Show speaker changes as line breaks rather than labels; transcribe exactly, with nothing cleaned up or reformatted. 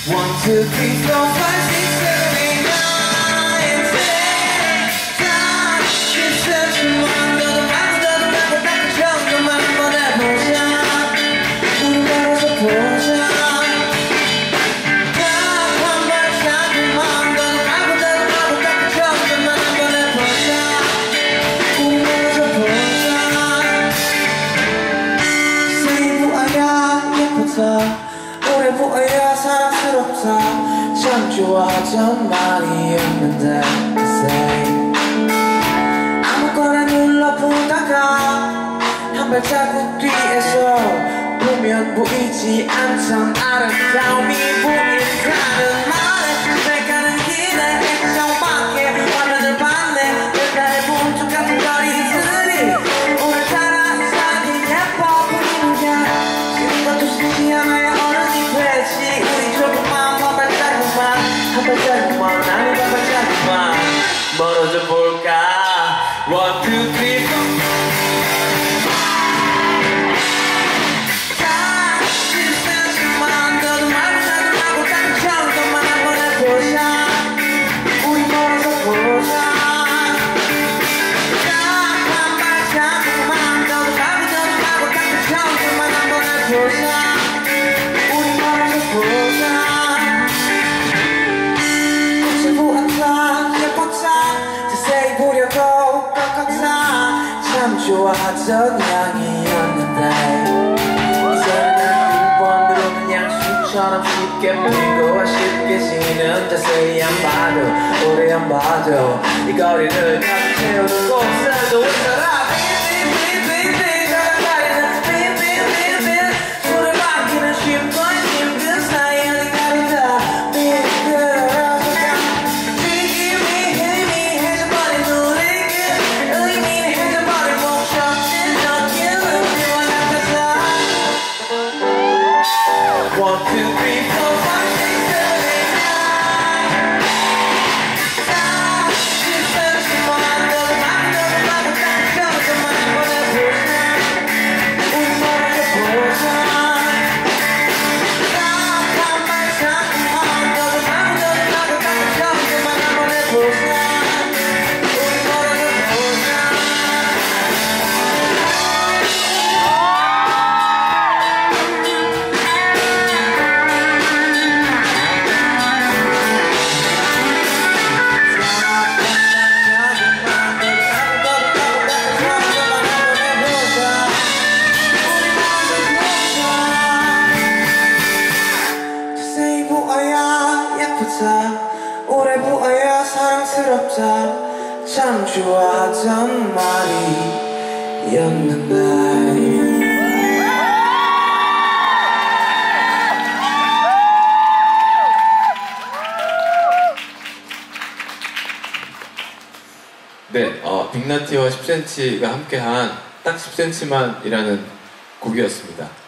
One, two, three, four, five, six, seven, eight, nine, ten. 다 실수지만 너도 말고 너도 말고 딱 처음만 한번 해보자. 우리 멀어서 보자. 다 한 발짝만 너도 말고 너도 말고 딱 처음만 한번 해보자. 우리 멀어서 보자. 세이브아야 예쁘다. 오래 보아야 사랑스럽다. 참 좋아하던 말이었는데 say 아무거나 눌러보다가 한 발자국 뒤에서 보면 보이지 않던 아름다움이 보인다는 말에 날 가는 길에 액정밖에 화면을 봤네. 내 나의 본쪽 같은 거리들이 오늘따라 이상하게 예뻐 보이는 게 지금 것도 쉽지 않아요. 우리 조금만 한 발자국만 한 발자국만 나는 한 발자국만 멀어져 볼까. One, two, three, four. 다 실수지만 너도 말고 나도 말고 딱 처음만 한번 해보자. 우리 멀어져 보자. 딱 한 발자국만 너도 말고 너도 말고 딱 처음만 한번 해보자. 참 좋아하던 향이었는데 이제는 두 번 들어오는 향수처럼 쉽게 보이고 쉽게 지는 자세히 안 봐도 오래 안 봐도 이 거리를 가득 채우는 곳에도 있더라. 손을 막기는 쉽고 힘든 사이 어디 가려다 One, two, three, four, five, six, seven, eight, nine. 다 실수지만 너도 말고 너도 말고 딱 처음만 한번 해보자. 우리 멀어져 보자. 딱 한 발자국만 너도 말고 너도 말고 딱 처음만 한번 해보자. 우리 멀어져 보자. 오래 보아야 사랑스럽다. 참 좋아하던 말이었는데.
네, 어, 빅나티와 십 센티미터가 함께한 딱 십 센티미터만이라는 곡이었습니다.